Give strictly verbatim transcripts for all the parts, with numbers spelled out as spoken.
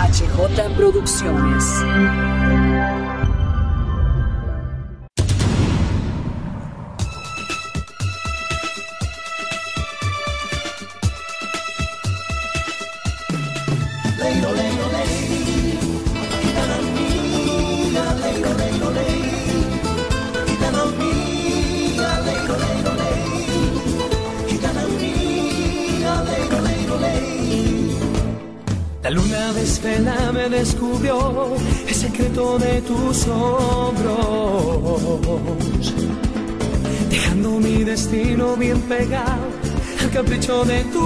H J Producciones. La luna desvela me descubrió el secreto de tus hombros, dejando mi destino bien pegado al capricho de tu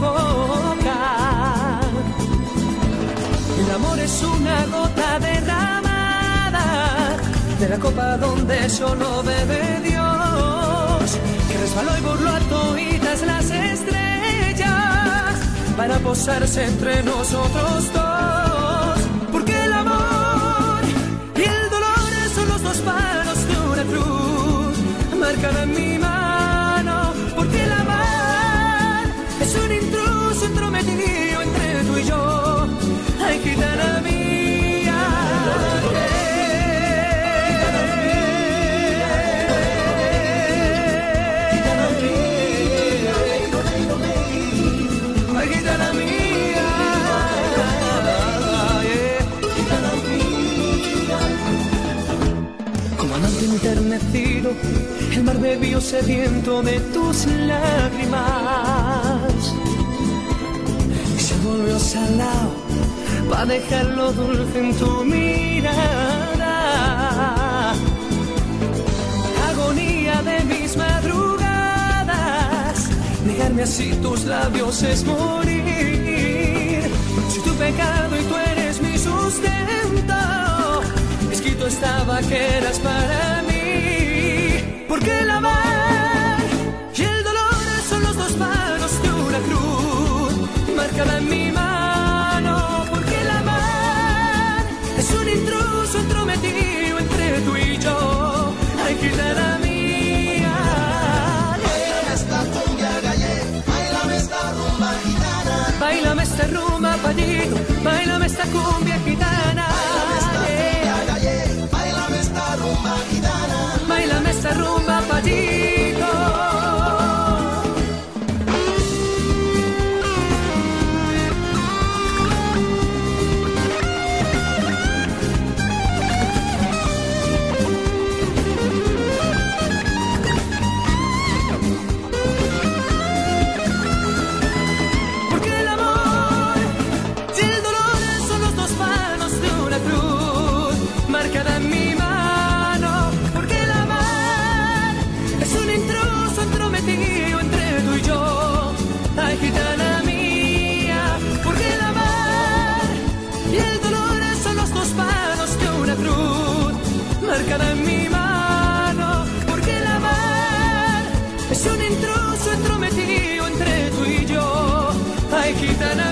boca. El amor es una gota derramada de la copa donde solo bebe Dios, que resbaló y burló a toditas las estrellas para posarse entre nosotros dos. Porque el amor y el dolor son los dos palos de una cruz marcada en mi mano. Porque el amar es un intruso entrometido entre tú y yo. Ay, gitana mía. Enternecido, el mar bebió sediento de tus lágrimas y se volvió salado para dejarlo dulce en tu mirada. Agonía de mis madrugadas, negarme así tus labios es morir. Si tu pecado y tú eres mi sustento, escrito estaba que eras para mí. Porque el amar y el dolor son los dos palos de una cruz marcada en mi mano. Porque el amar es un intruso entrometido entre tú y yo. Ay, gitana mía. Báilame esta cumbia galle, báilame esta rumba gitana. Báilame esta rumba payito, báilame esta cumbia gitana. Báilame esta rumba gitana. Báilame esta rumba payito. Porque el amor y el dolor son los dos palos de una cruz marcada en mi mano. Porque el amar es un intruso entrometido entre tú y yo. Ay, gitana mía. Porque el amar y el dolor son los dos palos de una cruz marcada en mi mano. Porque el amar es un intruso entrometido entre tú y yo. Ay, gitana